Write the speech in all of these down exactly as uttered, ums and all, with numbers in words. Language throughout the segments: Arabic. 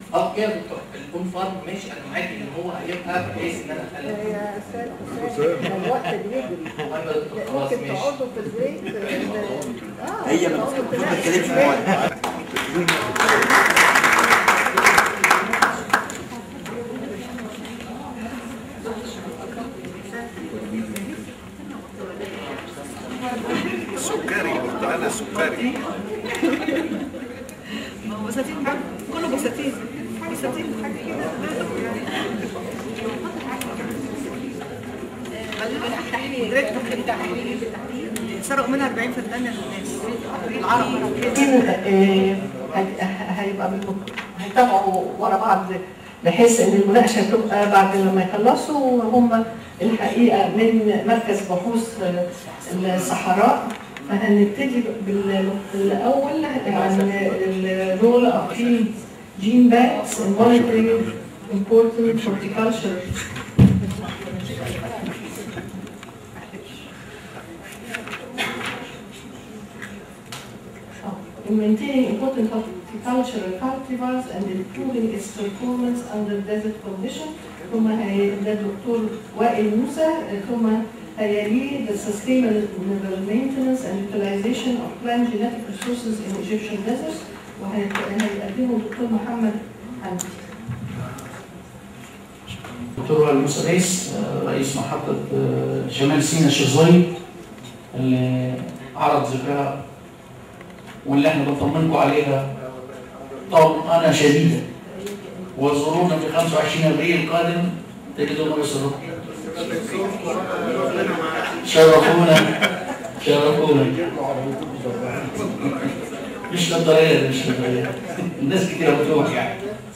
اه كده يا دكتور، الكون فارم ماشي انا معاك ان هو هيبقى بحيث ان انا اخلي يا ساتر الوقت بيجري. ممكن تقعدوا في البيت. اه هي ما بتتكلمش في الوقت. سكري قلت انا سكري. ما هو بساتين كله بساتين بساتين حاجه كده. مدرسة التحرير سرقوا منها أربعين في المية للناس العرب. هيبقى هيتابعوا ورا بعض بحيث ان المناقشه تبقى بعد لما يخلصوا. وهم الحقيقه من مركز بحوث الصحراء. فهنبتدي بالاول عن الرول اوف جين بانكس in monitoring important horticulture. In maintaining important horticultural cultivars and improving its performance under desert conditions. ثم ده الدكتور وائل موسى. ثم هيليه the sustainable maintenance and utilization of plant genetic resources in Egyptian deserts. وهيقدمه الدكتور محمد حمدي. دكتور وائل موسى رئيس رئيس محطة شمال سيناء الشظاي اللي عرض ذكرها واللي احنا بنطمنكم عليها طمأنة شديدة. وزورونا في خمسة وعشرين ابريل القادم تجدوا ما يسركم. شرفونا شرفونا. مش للطريقة مش للطريقة. الناس كتير بتروح يعني.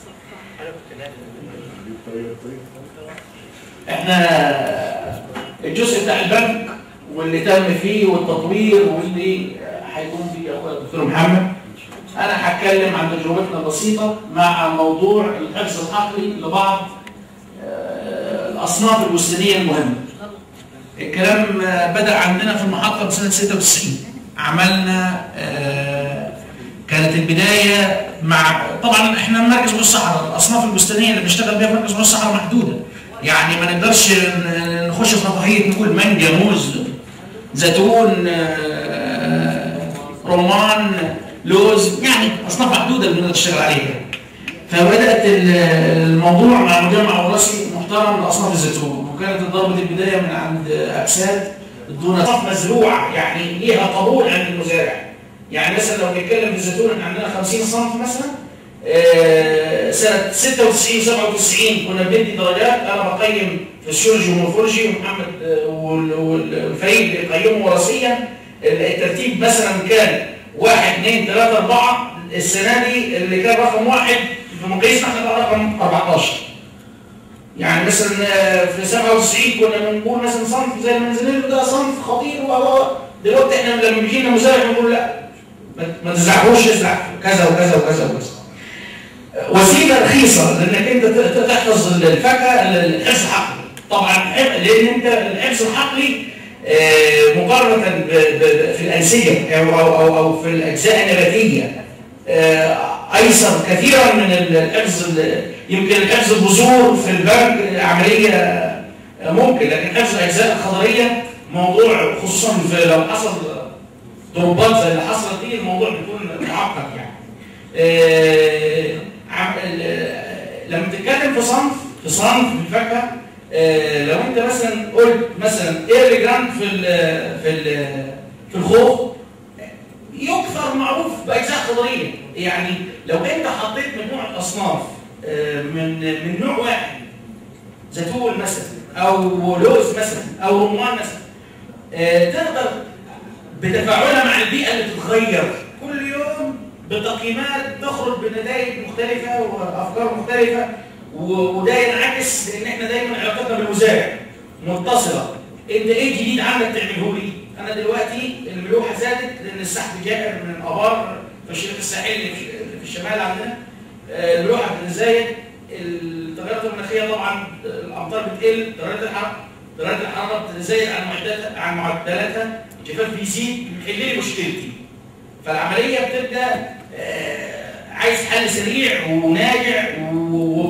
احنا الجزء بتاع البنك واللي تم فيه والتطوير واللي هيكون فيه اخويا الدكتور محمد. انا هتكلم عن تجربتنا البسيطه مع موضوع الحفظ العقلي لبعض الاصناف البستانيه المهمه. الكلام بدا عندنا في المحطه بسنه ستة وتسعين. عملنا كانت البدايه مع طبعا احنا مركز بحوث الصحراء. الاصناف البستانيه اللي بنشتغل بيها في مركز بحوث الصحراء محدوده. يعني ما نقدرش نخش في رفاهيه نقول مانجا موز زيتون رمان لوز، يعني اصناف محدوده اللي بنقدر نشتغل عليها. فبدات الموضوع مع مجمع وراثي محترم لاصناف الزيتون. وكانت ضربه البدايه من عند اجساد دون اصناف مزروعه يعني ليها قبول عند المزارع. يعني مثلا لو بنتكلم في الزيتون احنا عندنا خمسين صنف مثلا. آه سنه ستة وتسعين سبعة وتسعين كنا بندي درجات. انا بقيم فسيولوجي ومورفولوجي ومحمد والفريق بيقيموا وراثيا. الترتيب مثلا كان واحد اثنين ثلاثة أربعة. السنة دي اللي كان رقم واحد في مقياسنا احنا بقى رقم أربعتاشر. يعني مثلا في سبعة وتسعين كنا بنقول مثلا صنف زي المنزليل ده صنف خطير و دلوقتي احنا لما بيجينا مزارع بنقول لا ما تزرعوش، ازرع كذا وكذا وكذا وكذا. وسيله رخيصه لانك انت تحفظ الفاكهه الحفظ العقلي. طبعا لان انت الحفظ العقلي مقارنه في الانسجه او او او في الاجزاء النباتيه ايسر كثيرا من الحفظ. يمكن الحفظ البذور في البنك عمليه ممكن، لكن حفظ الاجزاء الخضريه موضوع، خصوصا في لو حصل ضربات زي اللي حصلت دي الموضوع بيكون معقد يعني. لما تتكلم في صنف في صنف في الفاكهه، لو انت مثلا قلت مثلا ايرلي جراند في ال في ال في الخوخ يكثر معروف باجزاء خضريه. يعني لو انت حطيت مجموعه اصناف من من نوع واحد زيتون مثلا او لوز مثلا او رمان مثلا، تقدر بتفاعلها مع البيئه اللي بتتغير كل يوم بتقييمات تخرج بنتائج مختلفه وافكار مختلفه. وده ينعكس لان احنا دايما علاقتنا بالمزارع متصله. انت ايه جديد عندك تعمله لي؟ انا دلوقتي الملوحه زادت لان السحب جائر من الابار في الشريط الساحلي في الشمال عندنا. الملوحه بتزايد، التغيرات المناخيه طبعا الامطار بتقل، درجات الحراره درجات الحراره بتزايد عن معدلاتها عن معدلاتها، الجفاف بيزيد، بيحل لي مشكلتي. فالعمليه بتبدا عايز حل سريع وناجع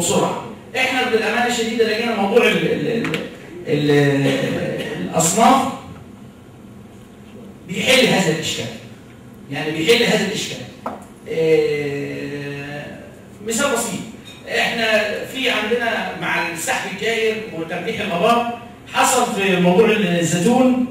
وبسرعه. احنا بالامانه الشديده لقينا موضوع ال ال ال ال الاصناف بيحل هذا الاشكال. يعني بيحل هذا الاشكال. إيه مثال بسيط، احنا في عندنا مع السحب الجاير وتمليح الابار حصل في موضوع الزيتون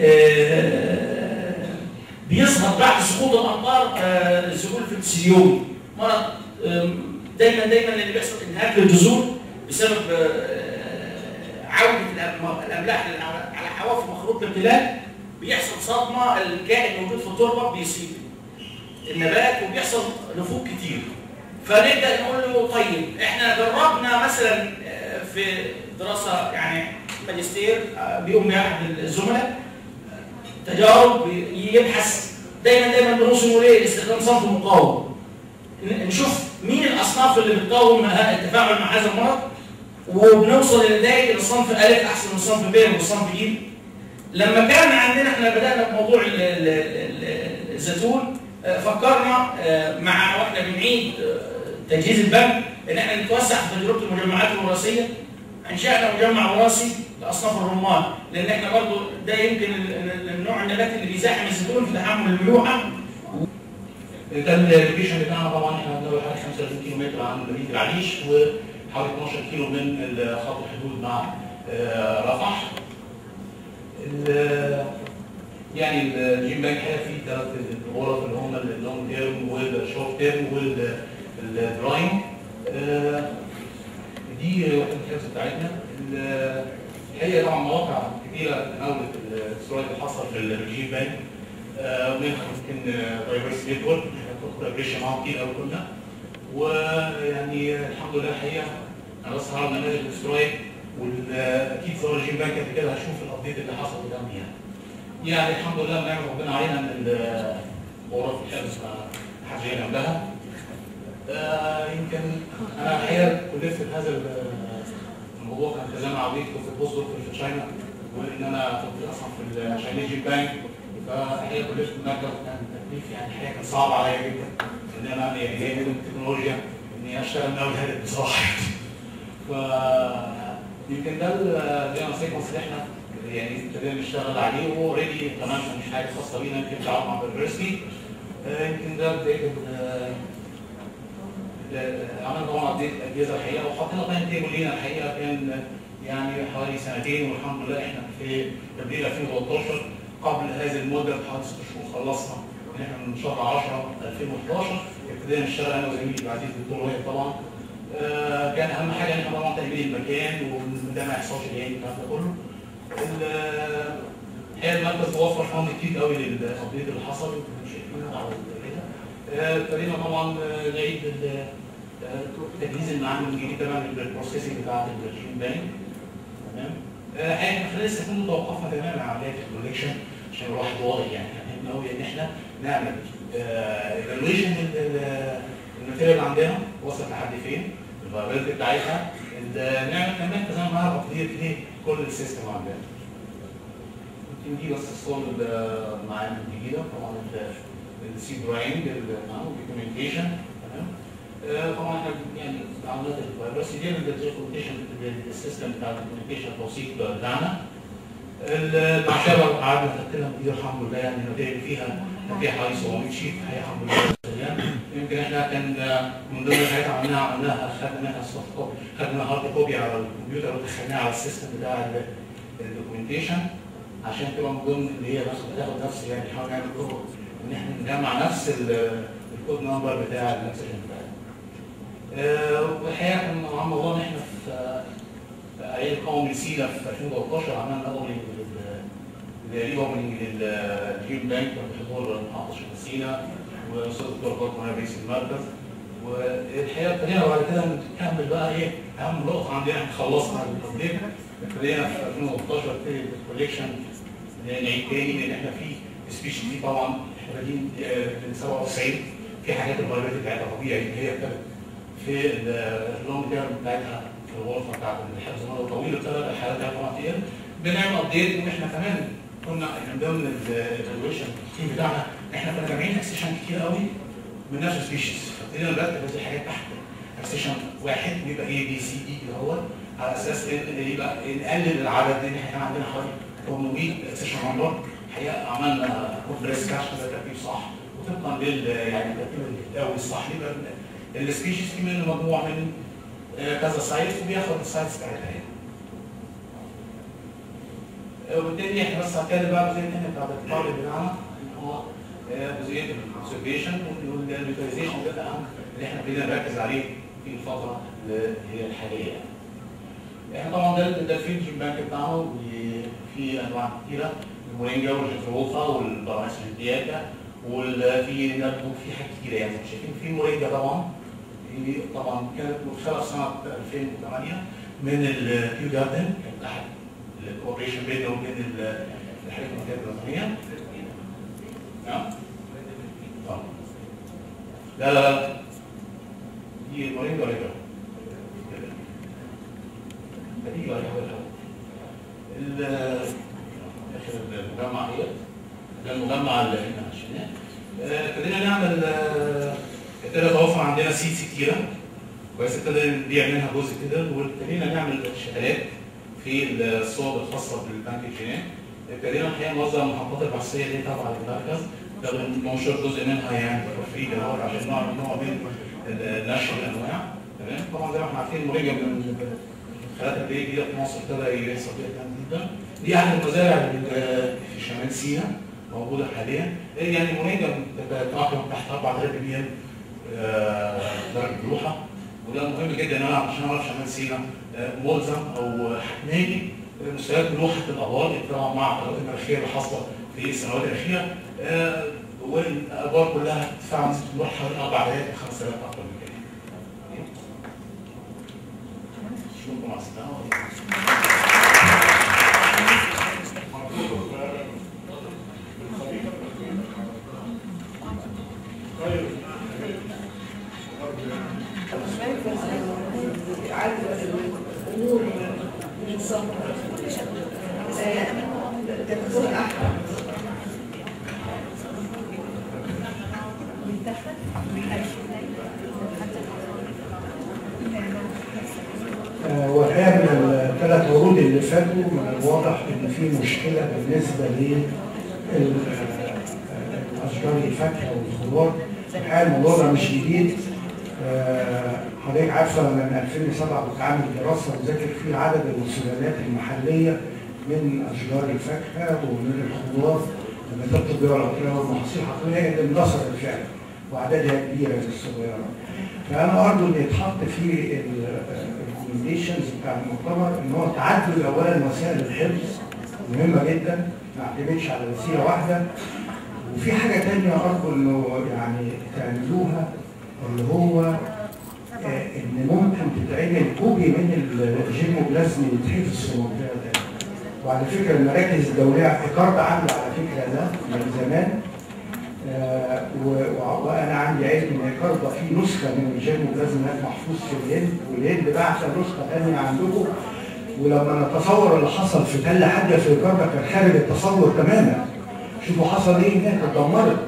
إيه بيظهر بعد سقوط الامطار إيه ذبول في السيول، مرض إيه دايما دايما اللي بيحصل انهاك للجذور بسبب عوده الاملاح على حواف مخروط الامتلاك، بيحصل صدمه، الكائن الموجود في التربه بيصيب النبات وبيحصل نفوق كتير. فنبدا نقول له طيب احنا جربنا مثلا في دراسه يعني ماجستير بيقوم بها احد الزملاء تجارب يبحث دايما دايما بنوصل ليه استخدام صنف مقاوم، نشوف مين الاصناف اللي بتقاوم التفاعل مع هذا المرض، وبنوصل لنتائج ان الصنف الف احسن من الصنف ب والصنف ج. لما كان عندنا احنا بدانا بموضوع الزيتون فكرنا مع واحنا بنعيد تجهيز البنك ان احنا نتوسع في تجربه المجمعات الوراثيه. انشانا مجمع وراثي لاصناف الرمان، لان احنا برضه ده يمكن النوع النباتي اللي بيزاحم الزيتون في تحمل الملوحه. ده اللوكيشن بتاعنا طبعا احنا بنقول حوالي خمسة وثلاثين كيلو متر عن مدينه العريش وحوالي اتناشر كيلو من خط الحدود مع رفح. يعني الجيم بانك فيه ثلاث غرف اللي هم اللونج تيرم والشورت تيرم والدراينج. دي وحده الحفظ بتاعتنا. الحقيقه طبعا مواقع كبيره تناولت السؤال اللي حصل في الجيم بانك، ومنها يمكن دايفرسيتي نتورك كولابريشن معاهم كتير قوي كلنا. ويعني الحمد لله الحقيقه انا بس هعرض نماذج الاسترويد، واكيد صور الجيم بانك قبل كده هشوف الابديت اللي حصل قدامي يعني. يعني الحمد لله بنعمل ربنا علينا ان غرف الحفظ ما حدش جاي جنبها. آه يمكن انا الحقيقه كلفت هذا الموضوع كان كلام عبيط كنت في بوست في تشاينا، وان انا كنت اصلا في الشاينيز جيم بانك، فالحقيقه كلفت المكتب كان تكليف يعني الحقيقه كان صعب عليا جدا ان انا يعني جاي من التكنولوجيا اني اشتغل من اول هدف بصراحه. ف يمكن ده الجينوم سيكونس اللي احنا يعني ابتدينا نشتغل عليه، وهو اوريدي كمان مش حاجه خاصه بينا، يمكن تعاون مع اليونيفرستي. يمكن ده بدايه عملنا طبعا ابديت الاجهزه الحقيقه، وحطينا تايم تيبل لينا الحقيقه كان يعني حوالي سنتين، والحمد لله احنا في ابريل ألفين وتلتاشر قبل هذه المده بحوالي ست شهور خلصنا ان احنا من شهر عشرة ألفين وحداشر ابتدينا نشتغل انا وزميلي العزيز الدكتور وائل طبعا. آه كان اهم حاجه ان احنا طبعا تأمين المكان وده ما يحصلش يعني الكلام ده كله. الحقيقه المركز وفر فند كتير قوي للابديت اللي حصل مش شايفينه على كده. ابتدينا طبعا نعيد تجهيز المعامل الجديد تماما للبروسيسنج بتاعت الجين بانك. تمام. احنا خلال السنتين توقفنا تماما عن عمليه الكوليكشن عشان الواحد واضح يعني مهم قوي ان احنا نعمل ايفالويشن الماتيريال اللي عندنا وصلت لحد فين، الفايبلتي بتاعتها، نعمل كمان كذا معاها ابديت لكل السيستم عندنا. يمكن دي بس الصور المعامل الجديده طبعا السي دراينج الدوكيومنتيشن. تمام. طبعا احنا يعني عمليات الفيروسي دي الدوكيومنتيشن السيستم بتاع الدوكيومنتيشن التوثيق بتاعنا. المعشبه قعدنا نتكلم كتير الحمد لله يعني النتائج فيها فيها حوالي سبعمية شيت الحقيقه الحمد لله. يمكن احنا كان من ضمن الحاجات عملناها عملناها خدنا منها سوفت كوبي، خدنا هارد كوبي على الكمبيوتر ودخلناها على السيستم بتاع الدوكيومنتيشن عشان تبقى من ضمن اللي هي بتاخد نفس يعني نحاول نعمل كود ان احنا نجمع نفس الكود نمبر بتاع الاكسجين بتاعنا. والحقيقه كان مع موضوع ان احنا في عيد قومي سينا في ألفين وتلتاشر عملنا اوبننج ري اوبننج للجيم بانك بحضور محافظ شمال سينا واستاذ الدكتور فاطمه رئيس المركز. والحقيقه ابتدينا بعد كده نكمل بقى ايه اهم نقطه عندنا احنا خلصنا الابديت. ابتدينا في ألفين وتلتاشر في الكوليكشن نعيد تاني لان احنا في سبيشيز دي طبعا احنا بادئين من سبعة وتسعين في حاجات الفايروسات بتاعتها طبيعي هي ابتدت في اللونج تيرم بتاعتها في الغرفه بتاعت الحفظ مدى طويل ابتدت الحالات طبعا كتير بنعمل ابديت. واحنا كمان كنا من ضمن الايفالويشن التيم بتاعنا احنا كنا جامعين اكسشن كتير قوي من نفس السبيشيز فابتدينا نرتب هذه الحاجات تحت اكسشن واحد ويبقى اي بي سي دي اللي هو على اساس ان يبقى نقلل العدد، لان احنا كان عندنا حوالي ثمانمية اكسشن نمبر. الحقيقه عملنا كومبريس كاش ده ترتيب صح وطبقا لل يعني الترتيب الدولي الصح. يبقى السبيشيز في منه مجموعه من كذا سايتس وبياخد السايتس بتاعتها هنا. وبالتالي احنا بس هنتكلم بقى الجزئيه الثانيه بتاعت الطالب بتاعنا اللي هو جزئيه الاوبزرفيشن واللوكاليزيشن. ده الاهم اللي احنا بدنا نركز عليه في الفتره اللي هي الحاليه. احنا طبعا ده ده الفيلد بانك بتاعنا وفي انواع كثيره، المورينجا والجيتروفا والبراميس الدياكا وفي نبتو في حاجات كثيره يعني شايفين. في مورينجا طبعا في طبعا كانت مختلفه سنه ألفين وثمانية من الكيو جاردن، كانت احد الكوبريشن بيننا وبين الحاجات الوطنيه. نعم؟ لا لا لا دي المورينجا ولا كده؟ دي ولا كده؟ اخر المجمع هي ده المجمع اللي احنا عشناه. ابتدينا نعمل ابتدى توفر عندنا سيدز كتيره كويس، ابتدى نبيع منها جزء كده، وابتدينا نعمل شهادات في الصوب الخاصه بالبنك الجنائي. ابتدينا الحقيقه نوزع المحطات البحثيه اللي تابعه للمركز، ده بننشر جزء منها يعني فري كده عشان نعرف نوع من نشر الانواع. تمام. طبعا زي ما احنا عارفين المورينجا من الخلايا التربيه الجديده في مصر ابتدى يحصل فيها جدا. دي احد المزارع اللي في شمال سيناء موجوده حاليا. يعني المورينجا بتتراكم تحت أربعة آلاف مليون درجه ملوحه، وده مهم جدا ان انا عشان اعرف شمال سيناء ملزم او حتماني مستويات ملوحه الابار طبعا مع التغيرات المناخيه اللي حاصله في السنوات الاخيره، والابار كلها ارتفاع نسبه الملوحه حوالي أربعة آلاف ل خمسة آلاف اكثر من كده. شكرا مع السلامه. دكتور احمد والحقيقه من الثلاث ورود اللي فاتوا من الواضح ان في مشكله بالنسبه لاشجار الفاكهه والخضار. الحقيقه الموضوع ده مش جديد. حضرتك عارفه انا من ألفين وسبعة كنت عامل دراسه وذاكر فيه عدد السلالات المحليه من اشجار الفاكهه ومن الخضار النباتات الطبيه والعطريه والمحاصيل الحقليه اللي اندثرت فعلا واعدادها كبيره للصغيره. فانا ارجو ان يتحط في الريكومنديشنز بتاع المؤتمر ان هو تعدل اولا وسائل الحفظ مهمه جدا، ما اعتمدش على وسيله واحده. وفي حاجه ثانيه ارجو انه يعني تعملوها اللي هو ان ممكن تتعمل كوبي من الجيموبلازم اللي يتحفظ في المنطقه دي. وعلى فكره المراكز الدوليه ايكارد عامله على فكره ده من زمان. آه وانا عندي علم ان ايكارد في نسخه من الجيموبلازم محفوظ في الهند، والهند بعت نسخه ثانيه عندكم. ولما نتصور اللي حصل في تل حاجه في ايكارد كان خارج التصور تماما. شوفوا حصل ايه هناك، اتدمرت.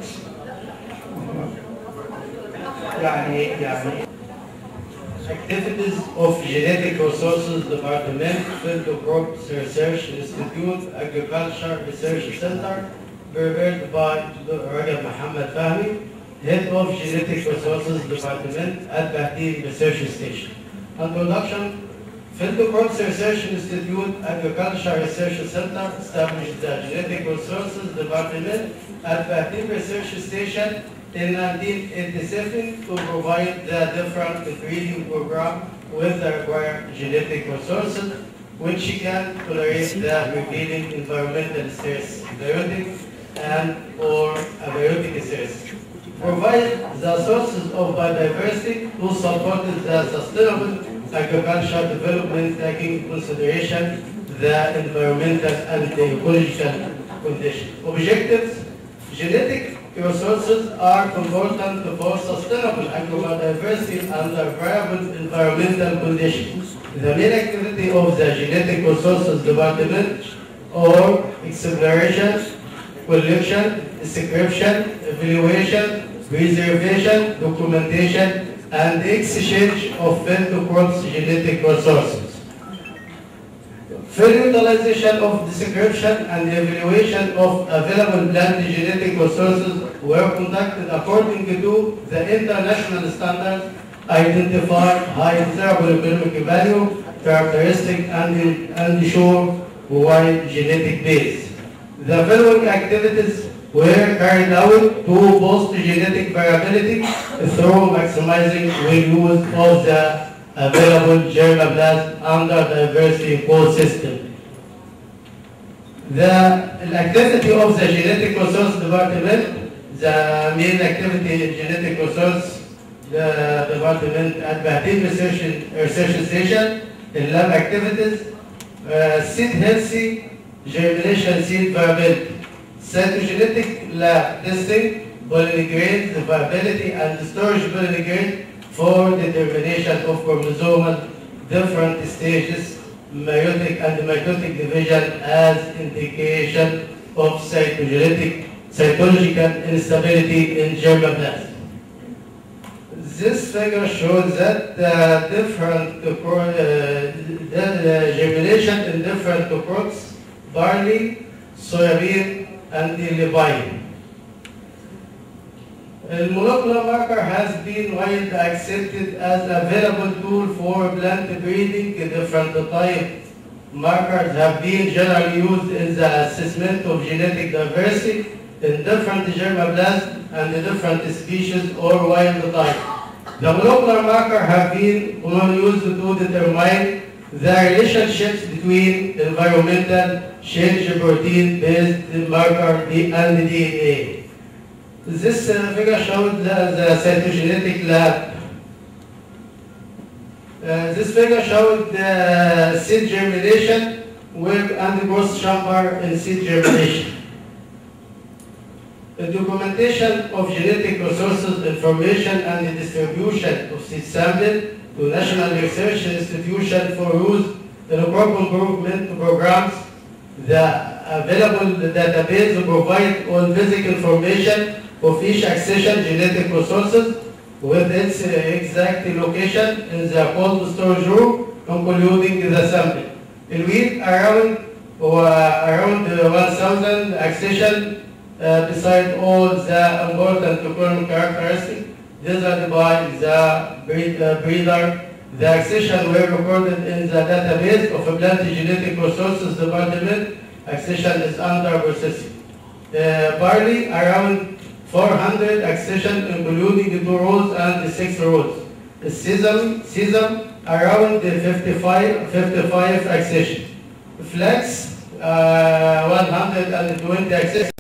يعني يعني Activities of Genetic Resources Department, Field of Crops Research Institute, Agriculture Research Center, prepared by Rajab Mohammed Fahmi, Head of Genetic Resources Department at Bahtin Research Station. Introduction. Field of Crops Research Institute, Agriculture Research Center established the Genetic Resources Department at Bahtin Research Station in nineteen eighty-seven to provide the different breeding program with the required genetic resources which can tolerate the prevailing environmental stress, biotic and or abiotic stress. Provide the sources of biodiversity to support the sustainable agricultural development taking into consideration the environmental and the ecological conditions. Objectives. Genetic resources are important for sustainable agrodiversity under variable environmental conditions. The main activity of the Genetic Resources Department are exploration, collection, description, evaluation, preservation, documentation, and the exchange of field crops genetic resources. Fair utilization of description and evaluation of available plant genetic resources were conducted according to the international standards, identify high thermoeconomic value, characteristic, and, and ensure wide genetic base. The following activities were carried out to boost genetic variability through maximizing the use of the available germplasm under the diversity code system. The activity of the genetic resource department, the main activity in genetic resource the department at Bahrain Research, Research Station, in lab activities, uh, seed healthy, germination seed variability, cytogenetic lab testing, pollen grade variability, and storage pollen grade for determination of chromosomal different stages, meiotic and mitotic division as indication of cytogenetic, cytological instability in germplasm. This figure shows that uh, different uh, the, the germination in different crops, barley, soybean, and levine. The molecular marker has been widely accepted as a available tool for plant breeding. Different type markers have been generally used in the assessment of genetic diversity in different germplasm and different species or wild type. The molecular marker have been used to determine the relationships between environmental change protein-based marker and D N A. This uh, figure showed the, the cytogenetic lab. Uh, this figure showed the seed germination with and growth chamber in seed germination. The documentation of genetic resources, information, and the distribution of seed sample to National Research Institution for use in crop improvement programs. The available database provide all basic information of each accession genetic resources with its uh, exact location in the cold storage room, including the sample. In wheat, around uh, around uh, one thousand accession. Uh, beside all the important economic characteristics desired by the breed, uh, breeder, the accession were recorded in the database of a plant genetic resources department. Accession is under processing. Uh, barley, around four hundred accession, including two rows and six rows. Sesame, sesame around fifty-five, fifty-five accession. Flax, uh, one hundred twenty accession.